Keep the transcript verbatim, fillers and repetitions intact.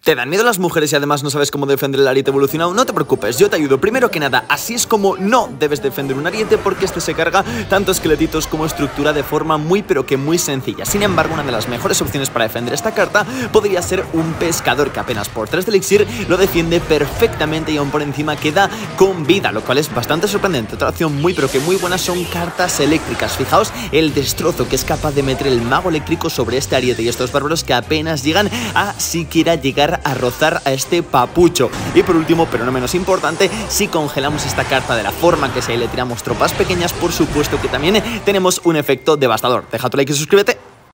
¿Te dan miedo las mujeres y además no sabes cómo defender el ariete evolucionado? No te preocupes, yo te ayudo. Primero que nada, así es como no debes defender un ariete, porque este se carga tanto esqueletitos como estructura de forma muy pero que muy sencilla. Sin embargo, una de las mejores opciones para defender esta carta podría ser un pescador, que apenas por tres de elixir lo defiende perfectamente y aún por encima queda con vida, lo cual es bastante sorprendente. Otra opción muy pero que muy buena son cartas eléctricas. Fijaos el destrozo que es capaz de meter el mago eléctrico sobre este ariete y estos bárbaros que apenas llegan a siquiera llegar a rozar a este papucho. Y por último, pero no menos importante, si congelamos esta carta de la forma que sea y le tiramos tropas pequeñas, por supuesto que también tenemos un efecto devastador. Deja tu like y suscríbete.